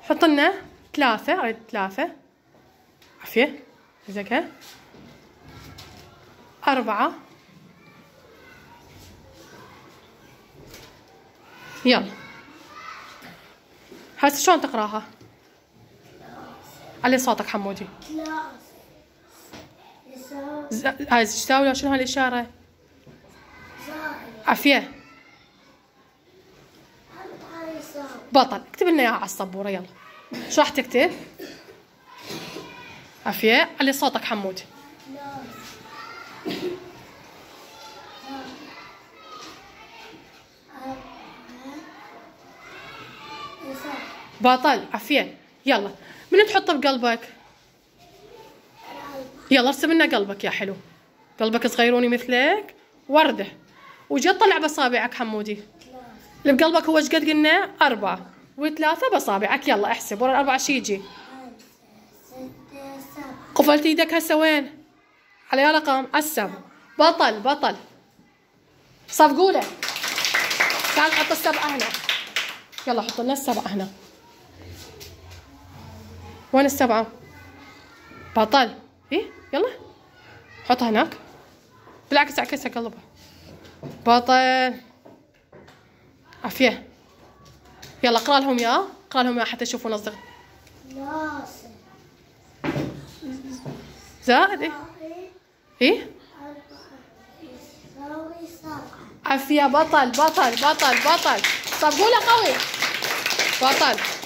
حط لنا 3. اريد 3. عافية. زكا 4. يلا هسه شلون تقراها؟ علي صوتك حمودي. هاي تساوي شنو هالاشاره؟ عافية. بطل. اكتب لنا اياها على السبوره. يلا شو راح تكتب؟ عافية. علي صوتك حمودي. بطل. عافية. يلا من تحط بقلبك؟ يلا ارسم لنا قلبك يا حلو. قلبك صغيروني مثلك وردة. وجا طلع بصابعك حمودي. اللي بقلبك هو ايش قد قلنا؟ 4 و3 بصابعك. يلا احسب ورا 4 شي يجي. 5 6 7. قفلت ايدك هسه وين؟ على رقم السبع. بطل بطل. صفقوا له. تعال حط ال7 هنا. يلا حط لنا ال7 هنا. وين ال7؟ بطل. ايه يلا حطها هناك. بالعكس عكسها قلبها. بطل. عافية. يلا اقرا لهم اياه. اقرا لهم اياه حتى يشوفون الصغر. ناصر زائد ايه؟ ايه؟ 4 يساوي 7. عافية. بطل بطل بطل بطل. صفقوا له قوي. بطل.